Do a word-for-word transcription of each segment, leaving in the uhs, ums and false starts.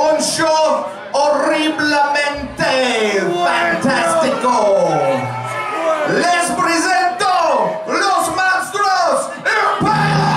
un show horriblemente fantástico. Les presento los monstruos Impala.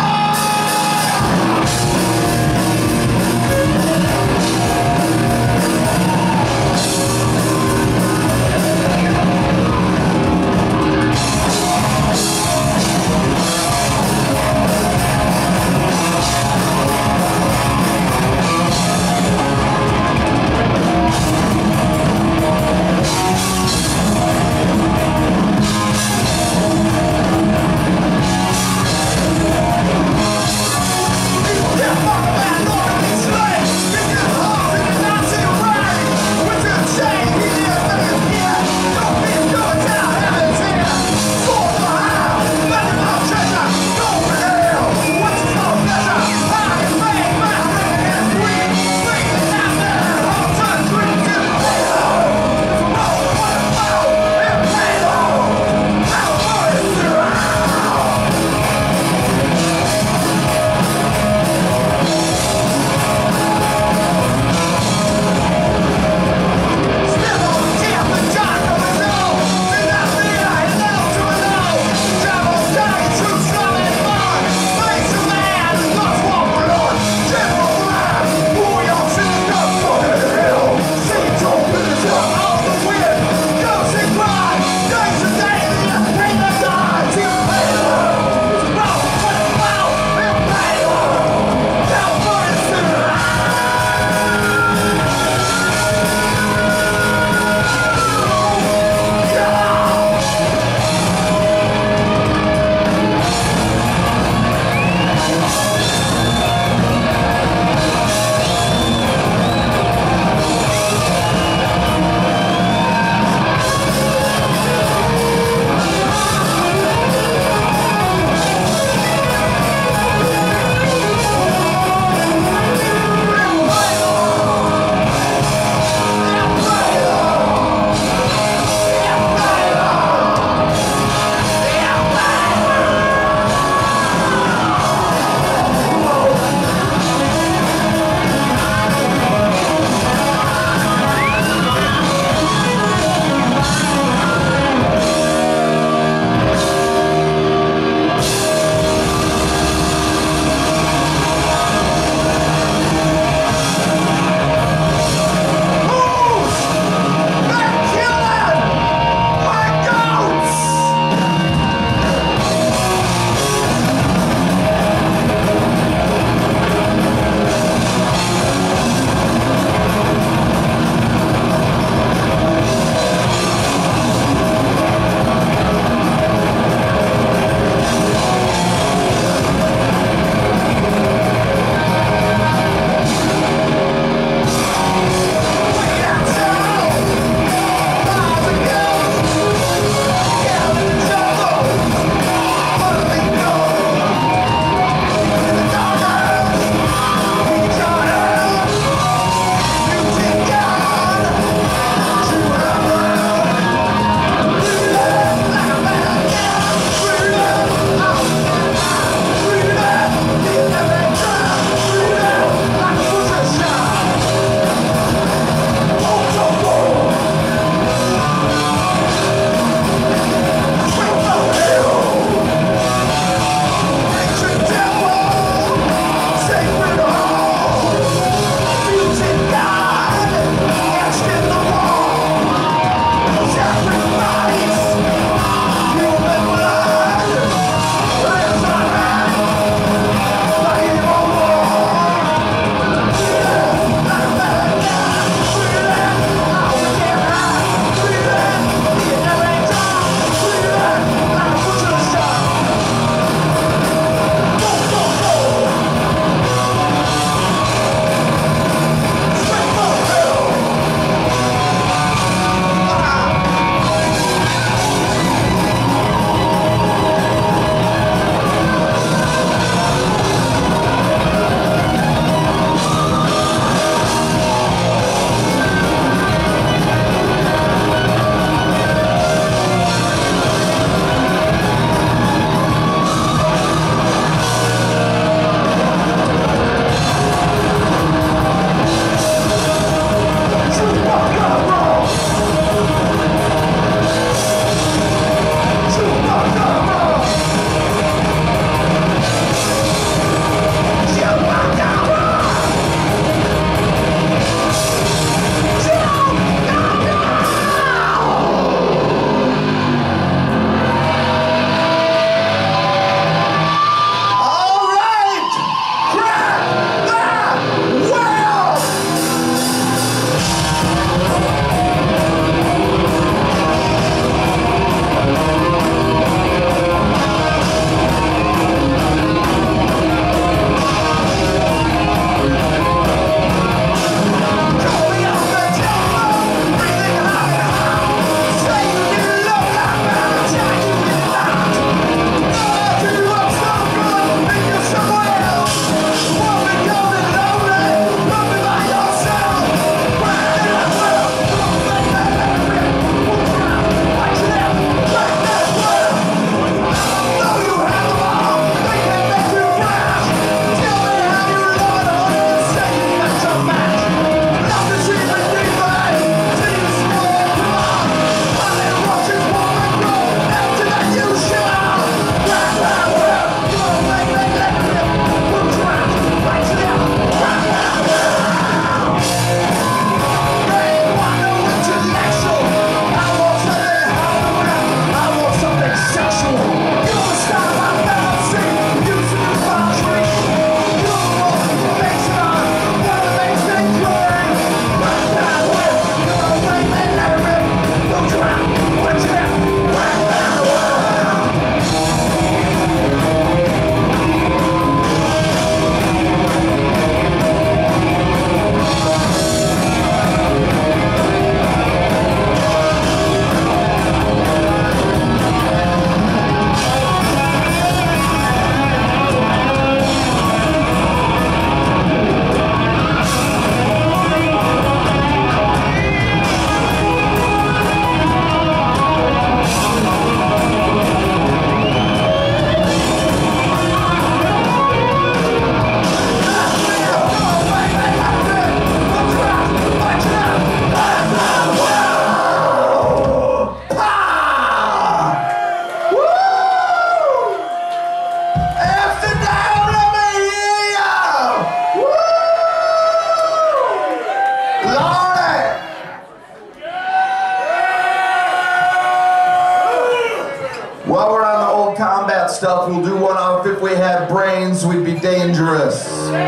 stuff. We'll do one off If We Had Brains, We'd Be Dangerous.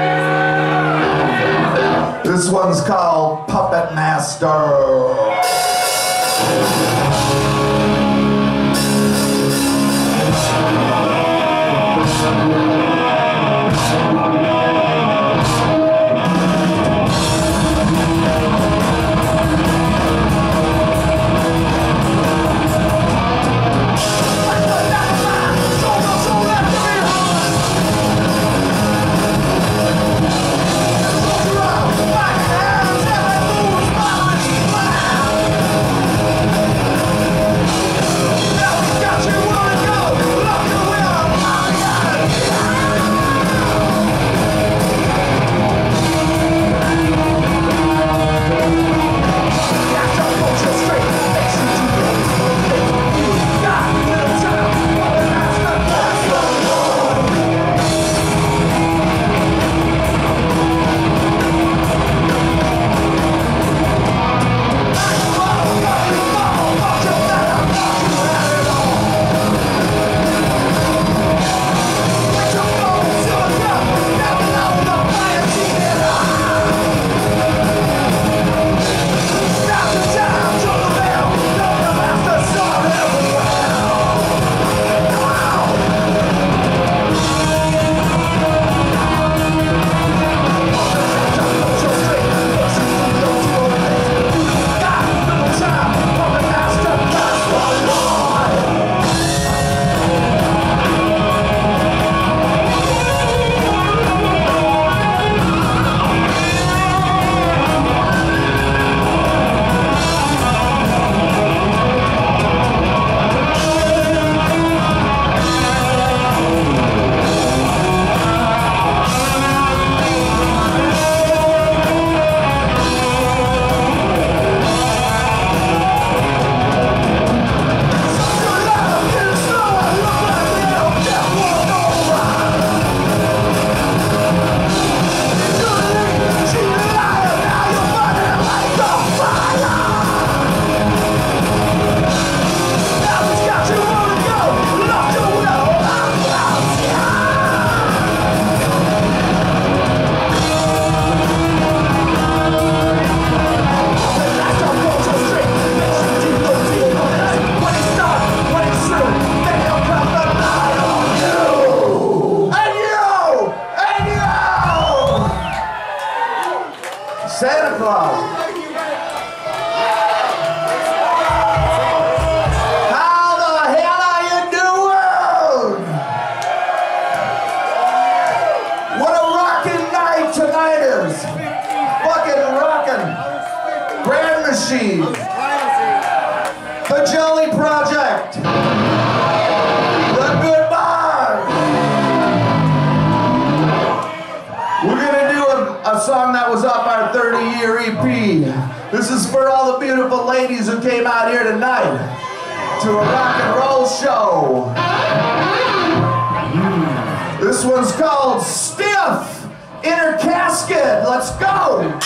This one's called Puppet Master. Santa Claus. How the hell are you doing? What a rockin' night tonight is. Fucking rockin'. Grand Machine. The Jelly Project. The Good Bars. We're gonna do a, a song that was off our thirty year E P. This is for all the beautiful ladies who came out here tonight to a rock and roll show. This one's called Stiff Inner Casket. Let's go.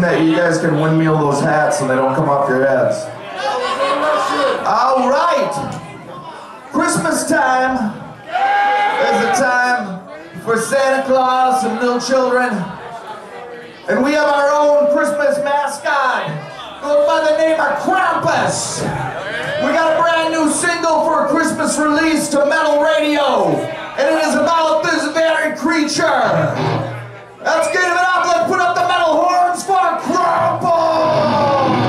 Yeah, you guys can windmill those hats and they don't come off your heads. All right. Christmas time is a time for Santa Claus and little children. And we have our own Christmas mascot, goes by the name of Krampus. We got a brand new single for a Christmas release to Metal Radio, and it is about this very creature. Let's give it up. Let's put up the metal horns for Krampus.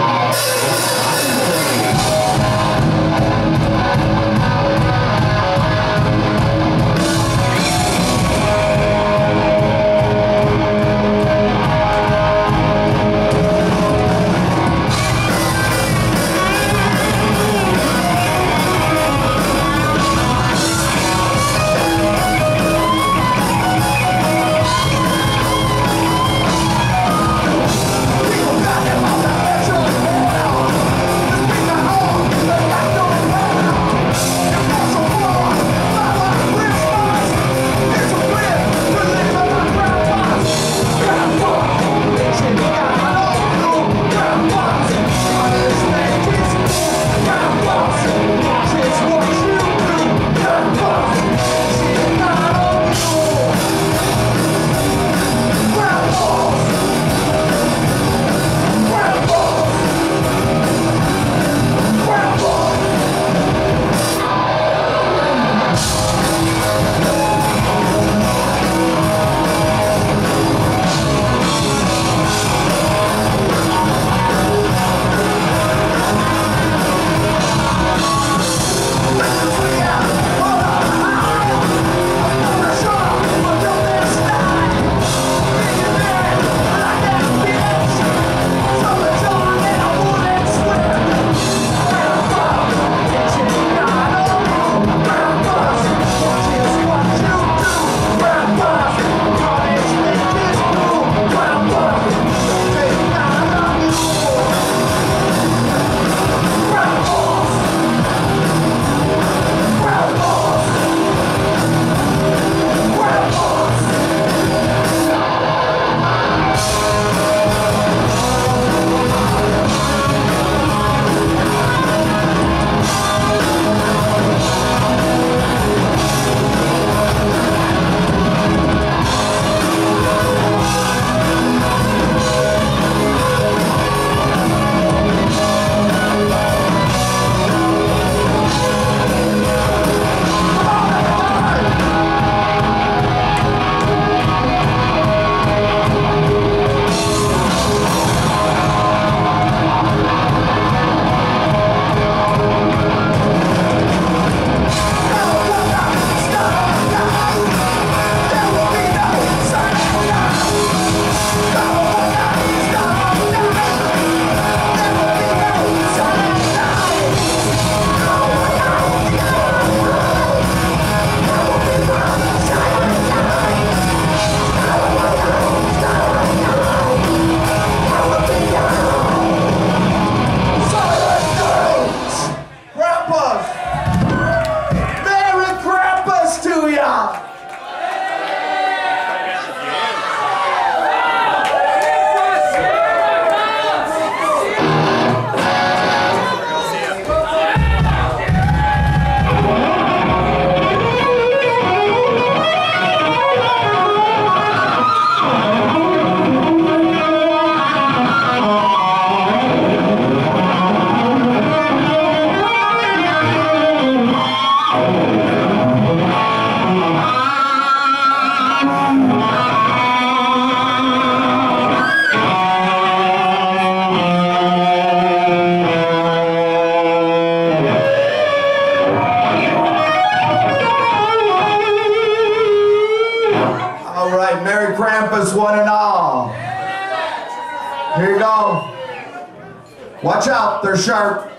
Krampus, one and all. Here you go. Watch out, they're sharp.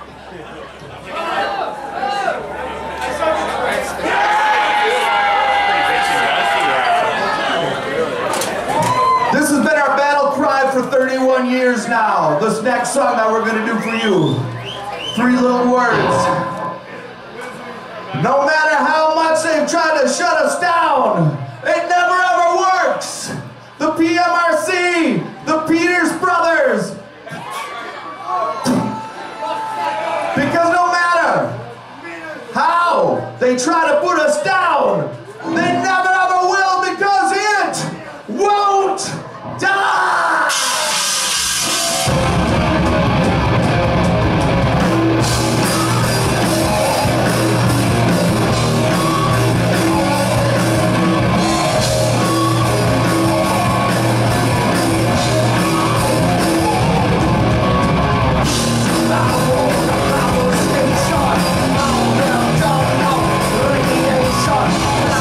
This has been our battle cry for thirty-one years now. This next song that we're going to do for you. Three little words. No matter how much they've tried to shut us down, it never ever works. The P M R C, the Peters brothers. Because no matter how they try to put us down, they never ever will, because it won't die. Radiation,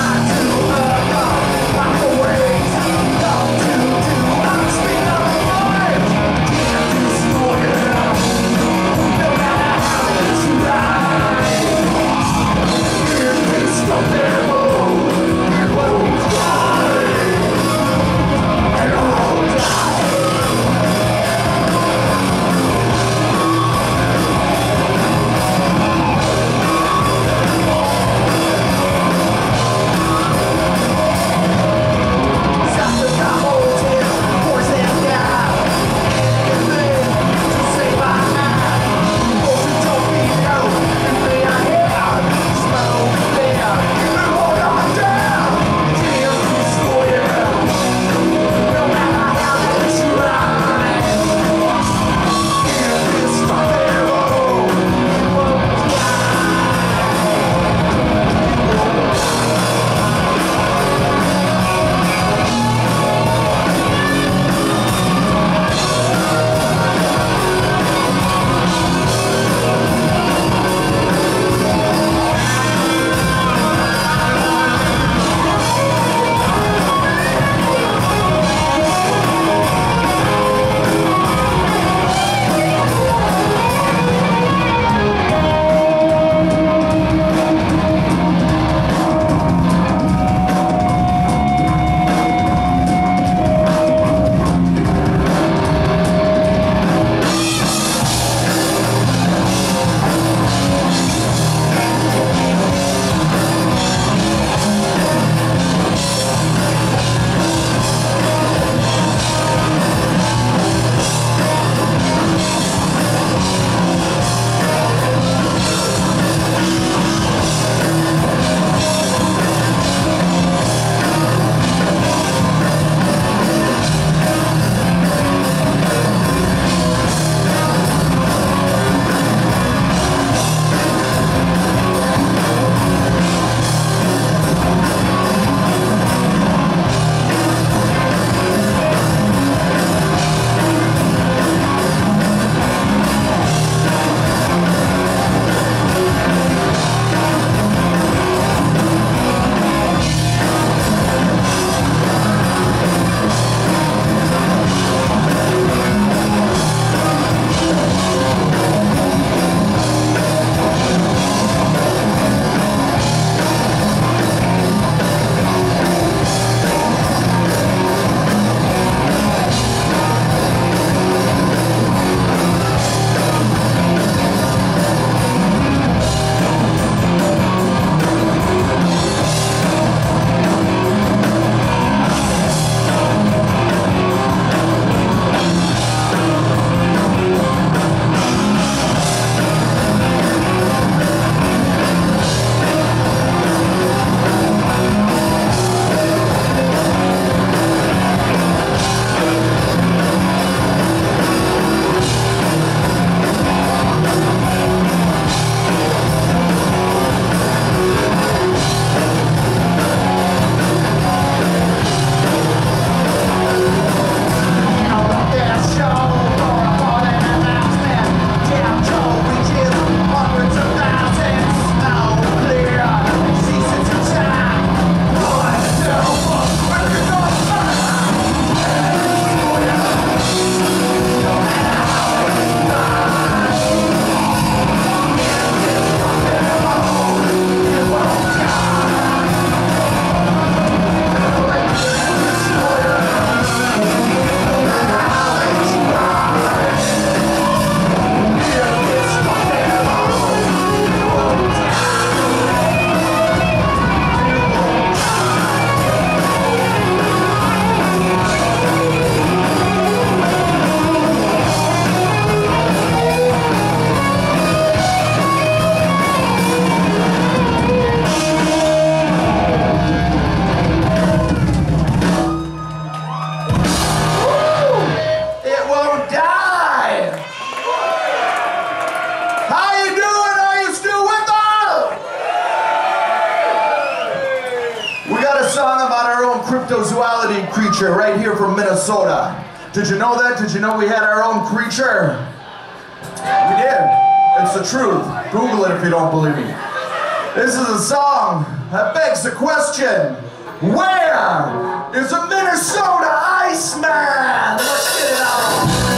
cryptozoology creature right here from Minnesota. Did you know that? Did you know we had our own creature? We did. It's the truth. Google it if you don't believe me. This is a song that begs the question, where is a Minnesota Iceman? Let's get it on.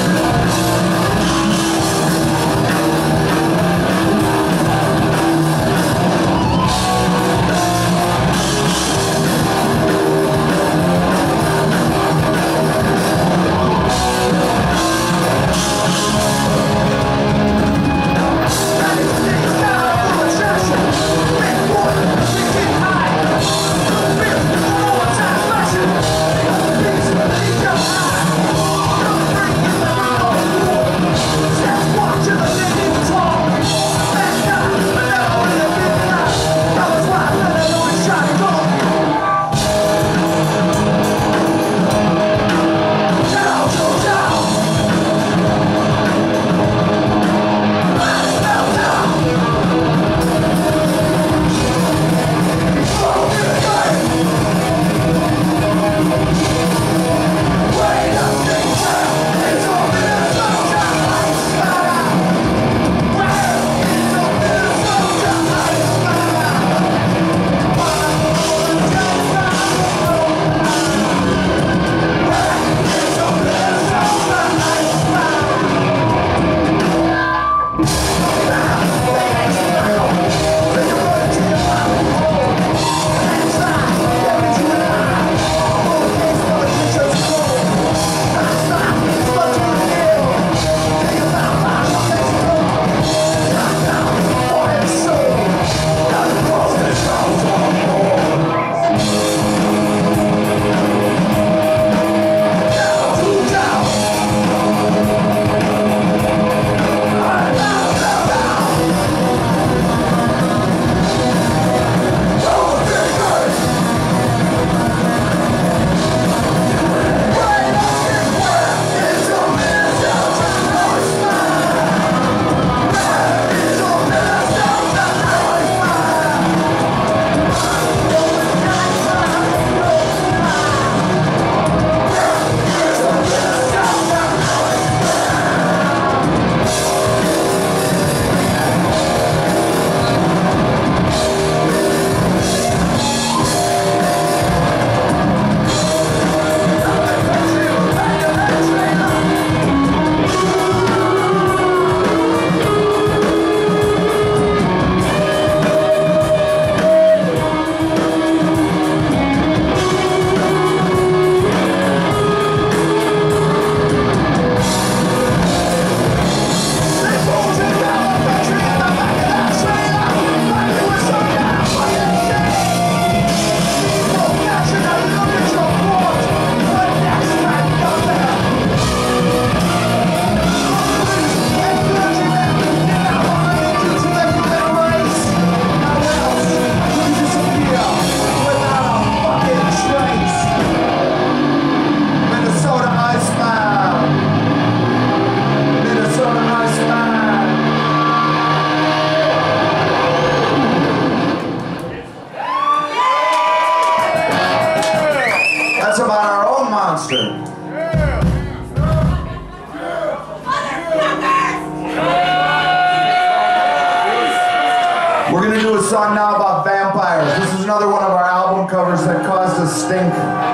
We're gonna do a song now about vampires. This is another one of our album covers that caused a stink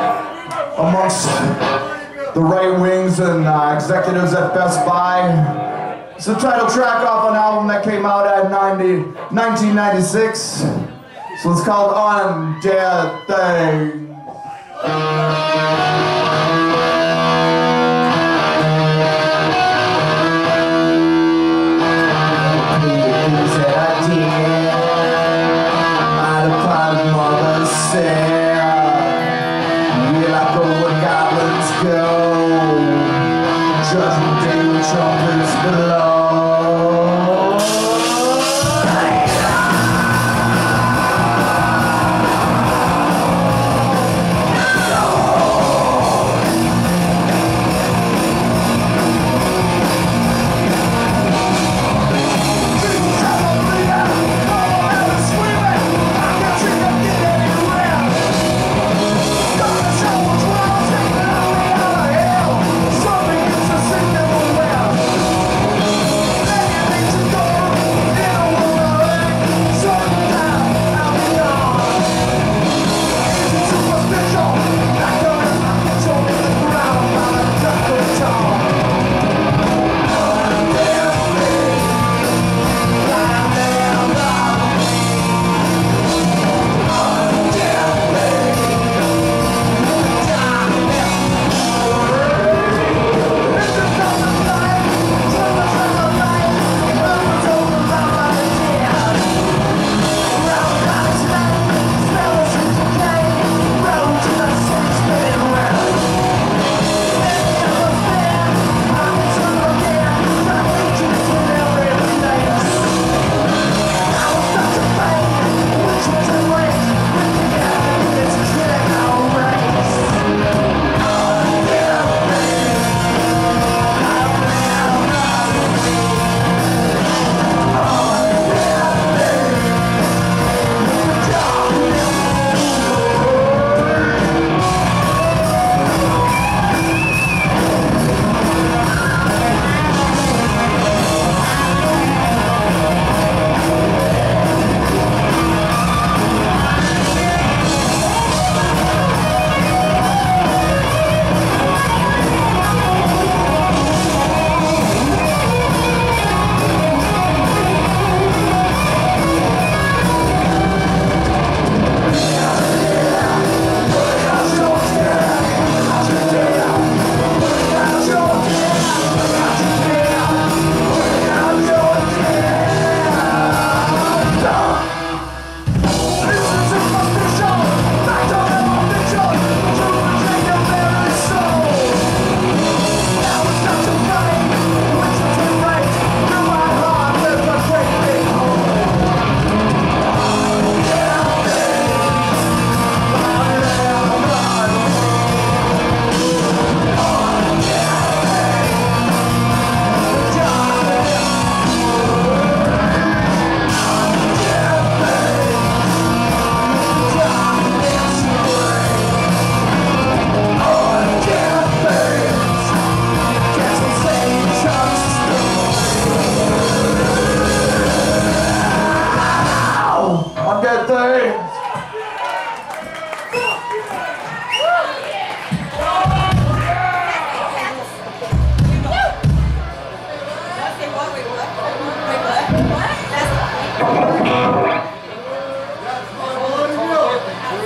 amongst the right wings and uh, executives at Best Buy. It's the title track off an album that came out in nineteen ninety-six. So it's called Undead Thing. Oh!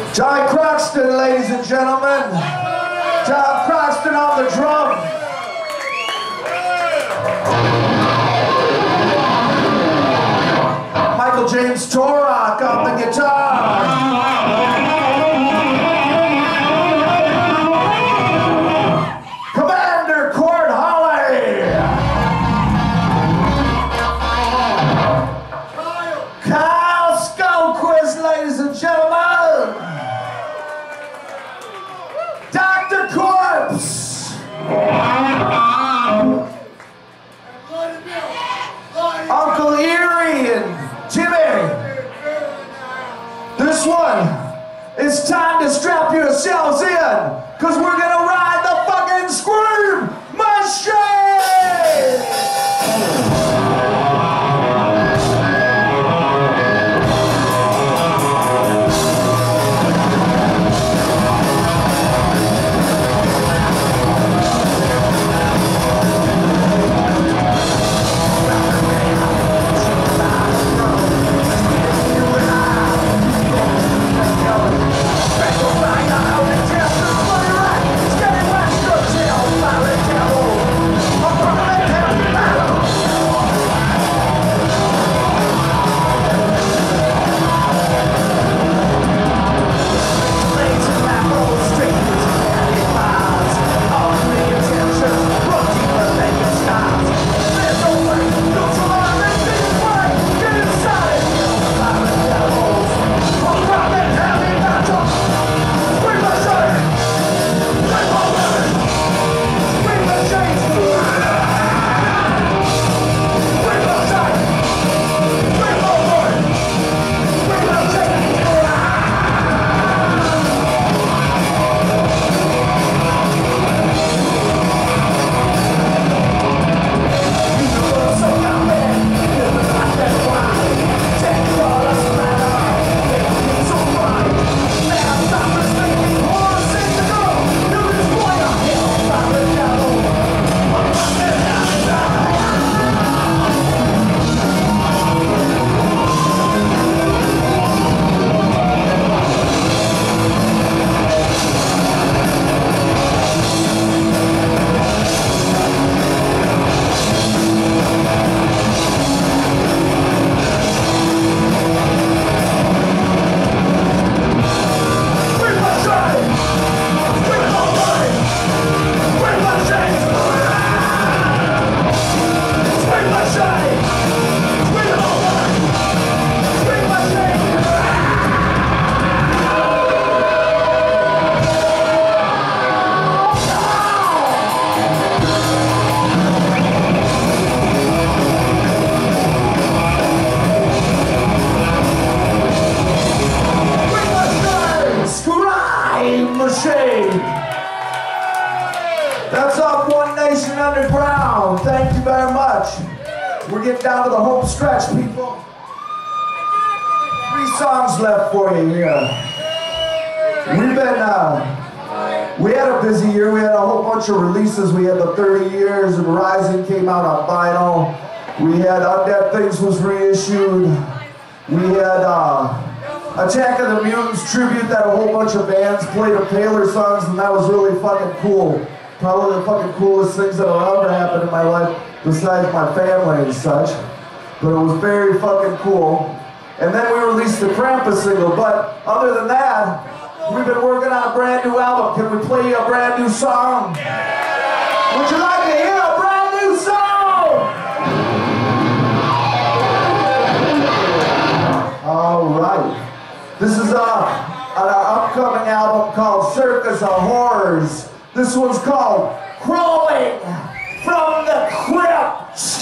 John Croxton, ladies and gentlemen. John Croxton on the drum. Michael James Torok on the guitar. Commander Court Holly. Kyle Skullquist, ladies and gentlemen. Doctor Corpse. Uncle Erie and Jimmy. This one, it's time to strap yourselves in, because we're gonna ride the fucking Scream Machine! That's off One Nation Underground. Thank you very much. We're getting down to the home stretch, people. Three songs left for you here. We've been, uh, we had a busy year. We had a whole bunch of releases. We had the thirty years and Rising came out on vinyl. We had Undead Things was reissued. We had uh, Attack of the Mutants tribute that a whole bunch of bands played of Paler songs, and that was really fucking cool. Probably the fucking coolest things that have ever happened in my life, besides my family and such. But it was very fucking cool. And then we released the Krampus single, but other than that, we've been working on a brand new album. Can we play you a brand new song? Would you like to hear a brand new song? All right. This is uh, on our upcoming album called Circus of Horrors. This one's called Crawling from the Crypt.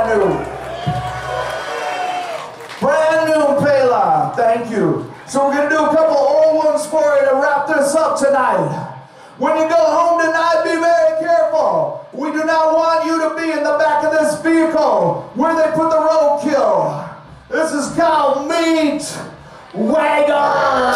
brand new. Brand new Pela. Thank you. So we're going to do a couple old ones for you to wrap this up tonight. When you go home tonight, be very careful. We do not want you to be in the back of this vehicle where they put the roadkill. This is called Meat Wagon.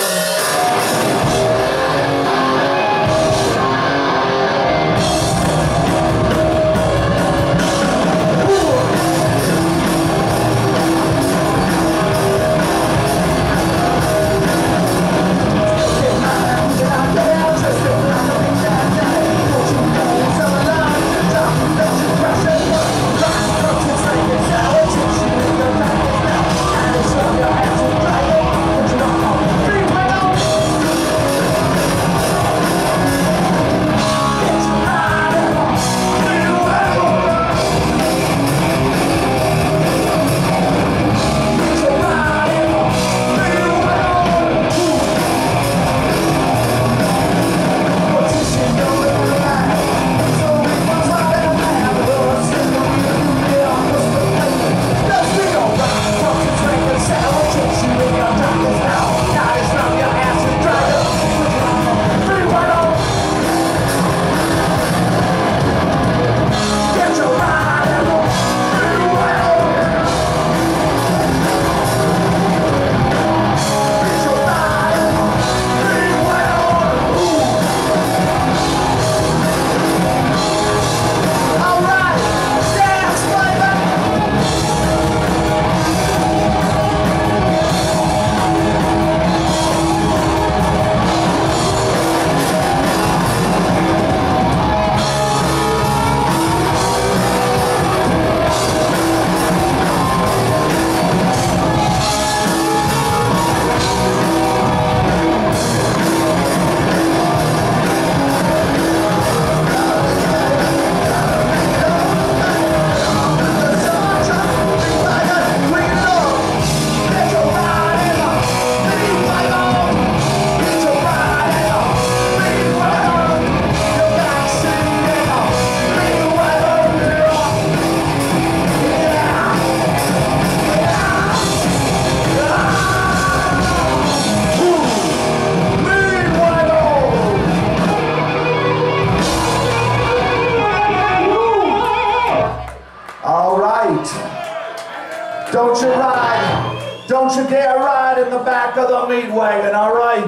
Don't you ride, don't you dare ride in the back of the meat wagon, all right?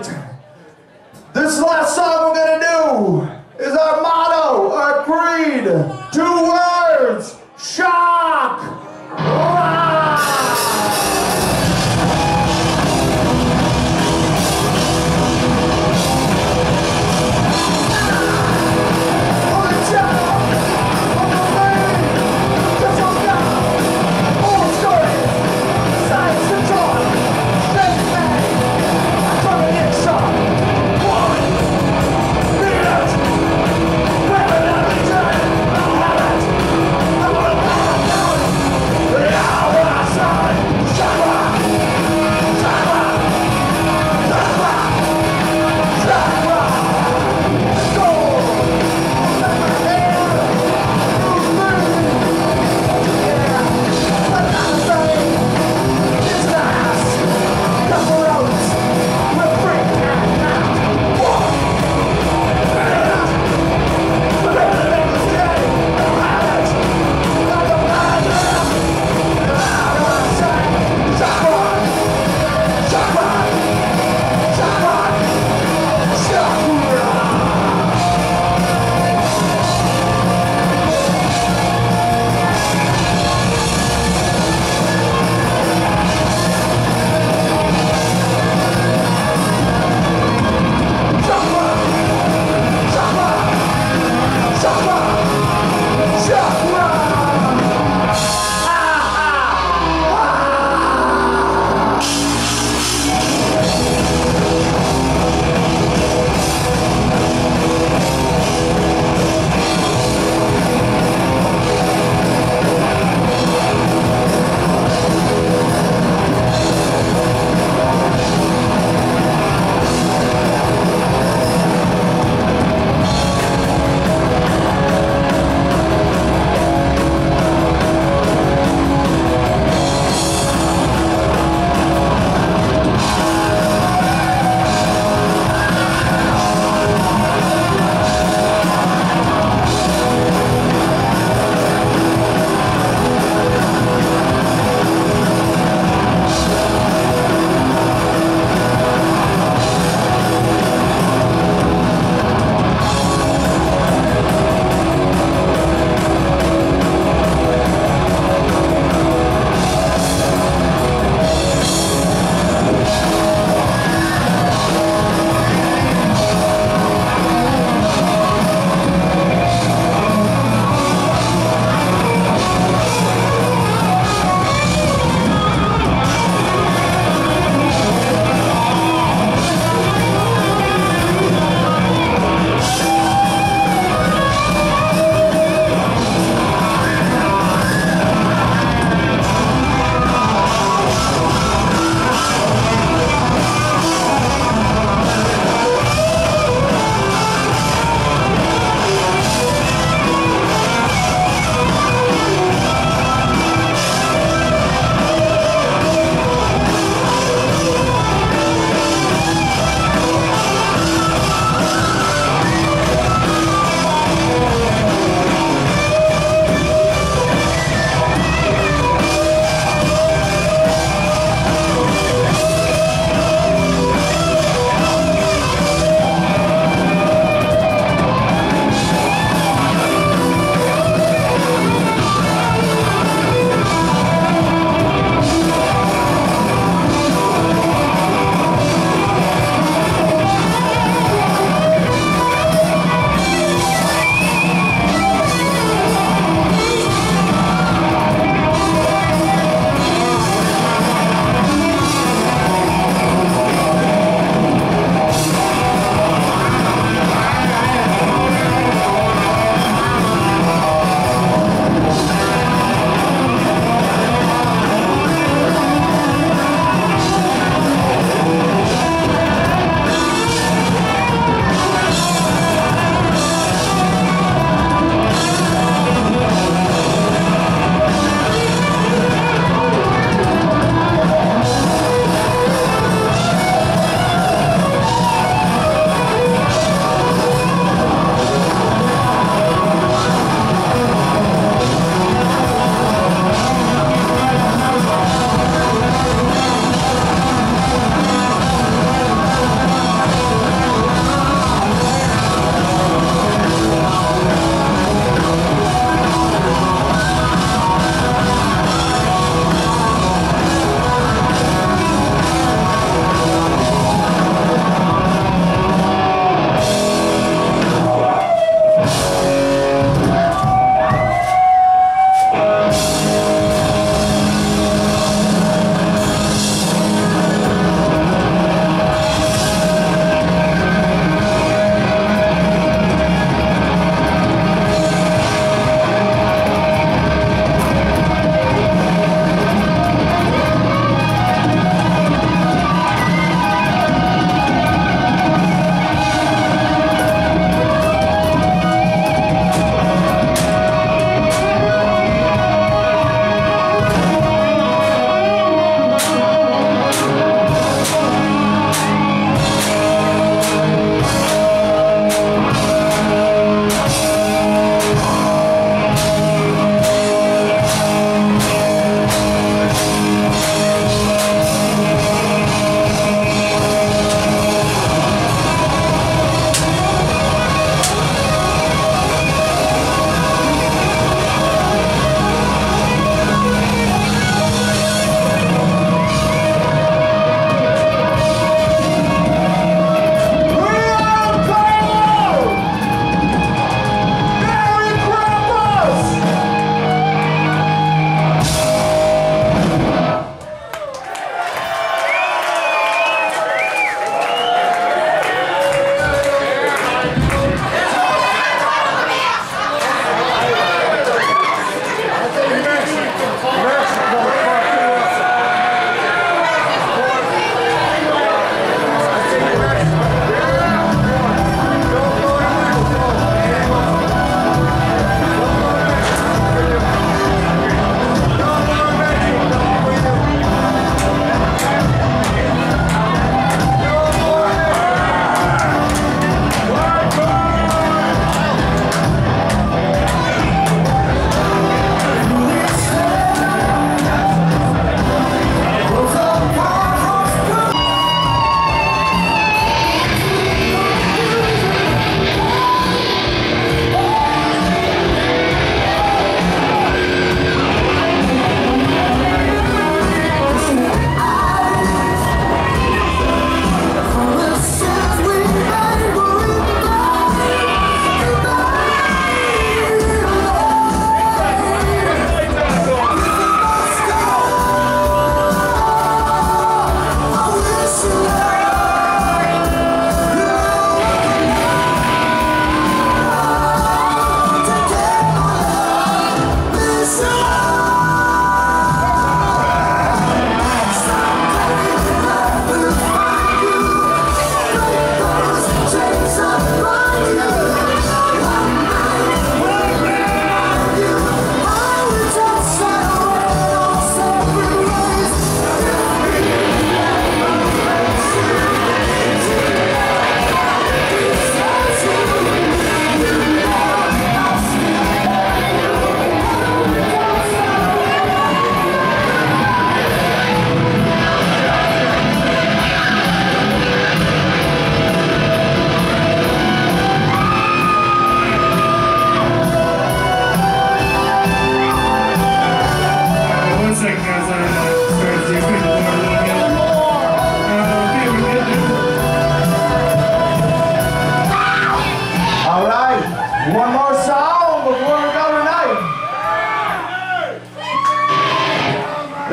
This last song we're gonna do is our motto, our creed. Two words, shock, rock.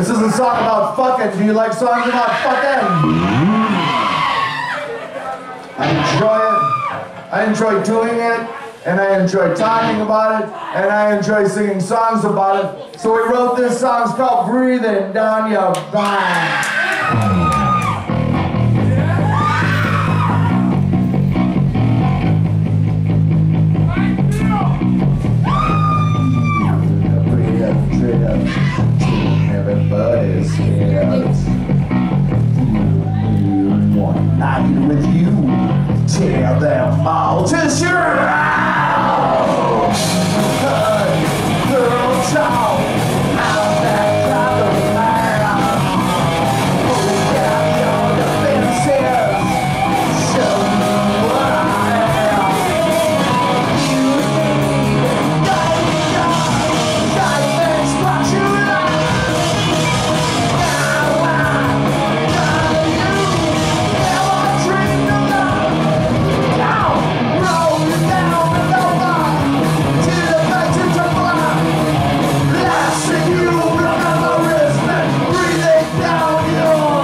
This is a song about fucking. Do you like songs about fucking? I enjoy it. I enjoy doing it. And I enjoy talking about it. And I enjoy singing songs about it. So we wrote this song. It's called Breathing Down Your Spine. Everybody's scared. One night with you, tear them all to shreds. Girl, talk out that crowd of fire. Pull down your defenses. Show me what I am. You need guidance, guidance, what you like. Now I'm telling you, never dreamed of love. Down, roll you down and over to the face of the blood. Blasting you, remember respect, breathing down your.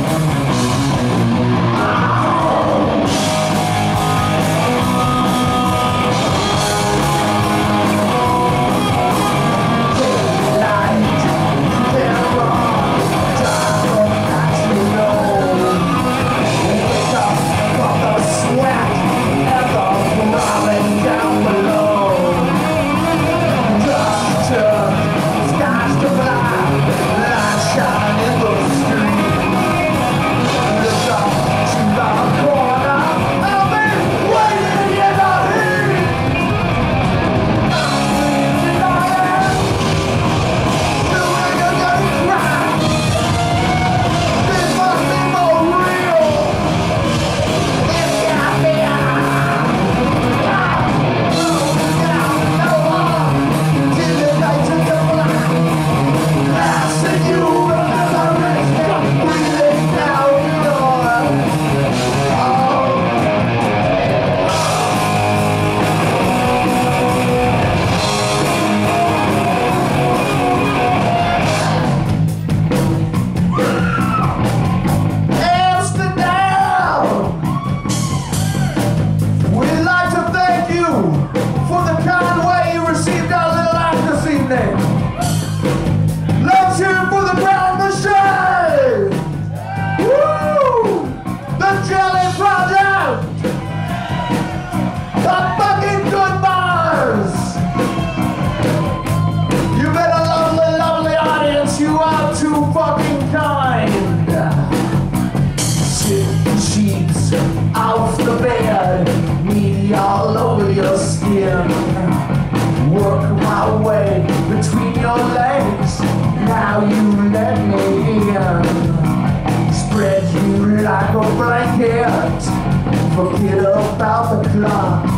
Let's hear it for the Brown Machine! Woo! The Jelly Project! The fucking good bars! You better lovely, lovely audience, you are too fucking kind! Sit sheets off the bed, meaty all over your skin. Work my way between your legs, now you let me in. Spread you like a blanket, forget about the clock.